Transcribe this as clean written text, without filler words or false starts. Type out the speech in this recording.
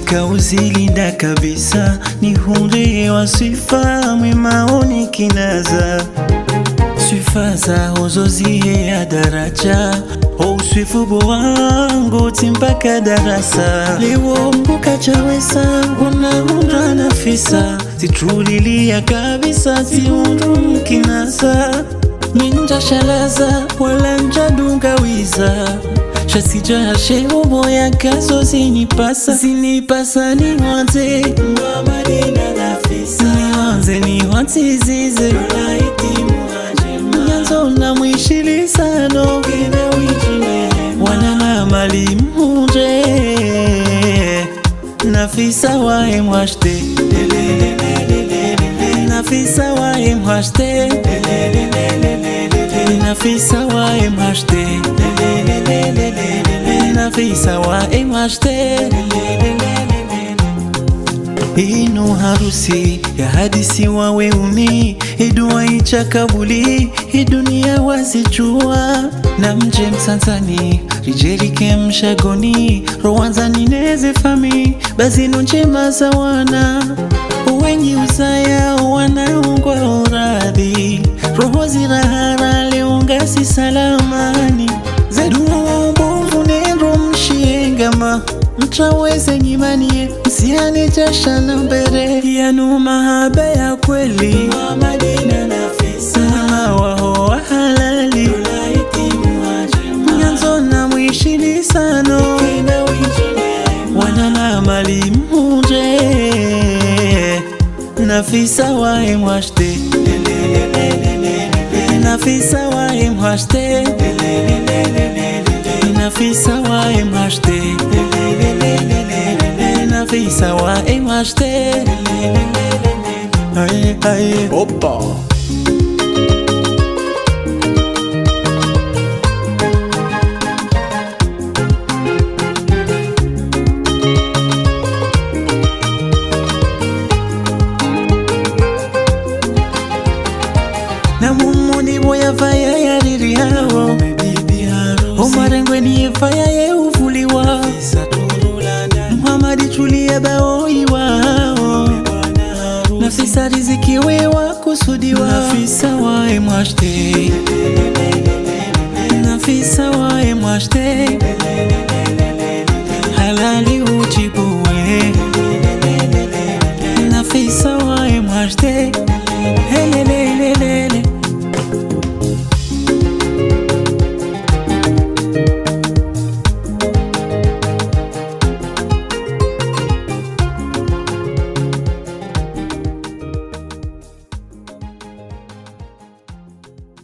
Kauzilinda kabisa, ni hunde wa sifa mwimaoni kinaza. Sifa za uzozie ya daraja, uswifubo wangu timpaka darasa. Lewo mbuka chawesa, unahunda nafisa, titrulilia kabisa, tiundu mkinaza. Minja shalaza, wala njadunga wiza, shasija hashe uboya kazo zinipasa niwanze Muhammadina Nafisa, niwanze zize Rolaiti Muhajema, nyanzo na mwishili sano wanana mali mhunje Nafisa wa emwashte Nafisa wa emwashte Nafisa wa emwashte Nafisa wa emwashte. Inu harusi ya hadisi wa weuni, idua ichakabuli, idunia wazijua. Na mje msanzani, rijeri kemshagoni, rowanzani neze fami, bazinu njema za wana. Wenye usaya wanaungwa uradhi, roho zirahara leungasi salamani. Zeduwa mbovu nero mshiengama, mtraweze nyimanie, msiane jasha na mbere. Yanu mahaba ya kweli, Muhammadina Nafisa, waho wa halali, Rolaiti Muhajema, nyanzo na mwishini sano, wanana mali mhunje Nafisa wa emwashte Nafisa wa emwashte Nafisa wa emwashte Nafisa wa emwashte. Aye aye opa. Na mumuni boya faya ya riri hao, Omarengwe ni faya ye ufuliwa, Muhammadi chulia baoi wao, Nafisa riziki wewa kusudiwa. Nafisa wa emwashte Nafisa wa emwashte, halali ujibuwe. Nafisa wa emwashte.